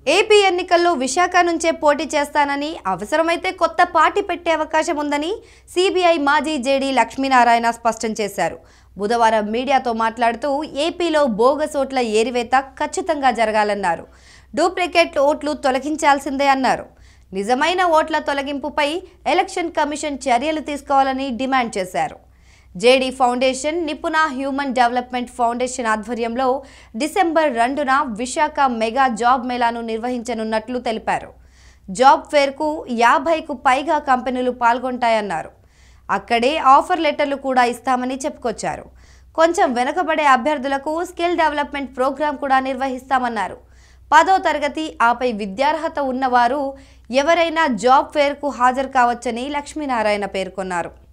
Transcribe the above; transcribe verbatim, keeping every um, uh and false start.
AP ఎన్నికల్లో విశాఖ నుంచే పోటీ చేస్తానని, అవసరమైతే కొత్త పార్టీ పెట్టే అవకాశం ఉందని సిబిఐ మాజీ జేడీ లక్ష్మీనారాయణ స్పష్టం చేశారు. బుధవారం మీడియాతో మాట్లాడుతూ ఏపీలో బోగస్ ఓట్ల ఏరివేత ఖచ్చితంగా జరగాలన్నారు. డూప్లికేట్ ఓట్లు తొలగించాల్సిందే అన్నారు. నిజమైన ఓట్ల తొలగింపుపై ఎలక్షన్ కమిషన్ చర్యలు తీసుకోవాలని డిమాండ్ చేశారు. JD foundation, Nipuna human development foundation ఆధ్వర్యంలో డిసెంబర్ రెండున విశాఖ మెగా జాబ్ మేళాను నిర్వహించనున్నట్లు తెలిపారు. జాబ్ ఫేర్కు యాభైకు పైగా కంపెనీలు పాల్గొంటాయన్నారు. అక్కడే ఆఫర్ లెటర్లు కూడా ఇస్తామని చెప్పుకొచ్చారు. కొంచెం వెనుకబడే అభ్యర్థులకు స్కిల్ డెవలప్మెంట్ ప్రోగ్రాం కూడా నిర్వహిస్తామన్నారు. పదో తరగతి ఆపై విద్యార్హత ఉన్నవారు ఎవరైనా జాబ్ ఫేర్కు హాజరు కావచ్చని లక్ష్మీనారాయణ పేర్కొన్నారు.